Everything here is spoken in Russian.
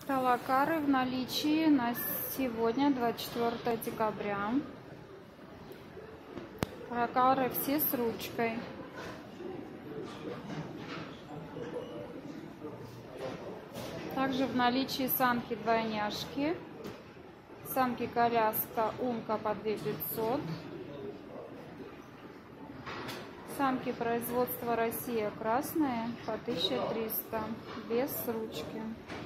Талакары в наличии на сегодня, 24 декабря. Талакары все с ручкой. Также в наличии самки двойняшки. Самки коляска Умка по 2500. Самки производства Россия красные по 1300 без ручки.